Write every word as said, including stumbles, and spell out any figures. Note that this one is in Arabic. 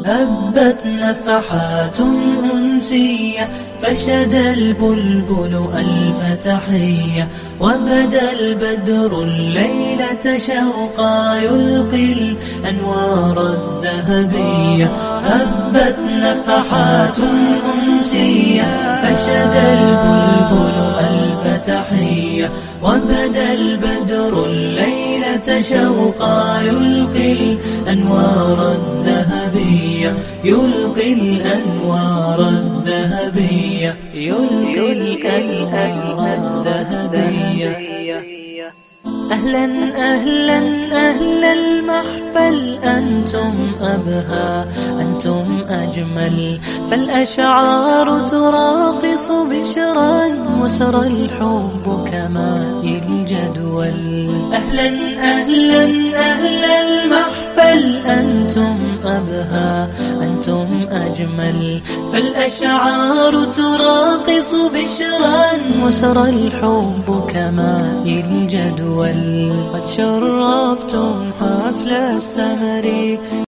هبت نفحات أنسية فشد البلبل ألف تحية، وبدا البدر الليلة شوقا يلقي الأنوار الذهبية. هبت نفحات أنسية فشد البلبل ألف تحية، وبدا البدر الليلة شوقا يلقي الأنوار الذهبية، يلقي الأنوار الذهبية، يلقي الأنوار الذهبية. أهلا أهلا أهل المحفل، أنتم أبهى أنتم أجمل، فالأشعار تراقص بشرا وسرى الحب كماء الجدول. أهلا أهلا أهل المحفل، أنتم أبهى أنتم أجمل، فالأشعار تراقص بشرا وسرى الحب كماء الجدول. قد شرفتم حفل السمر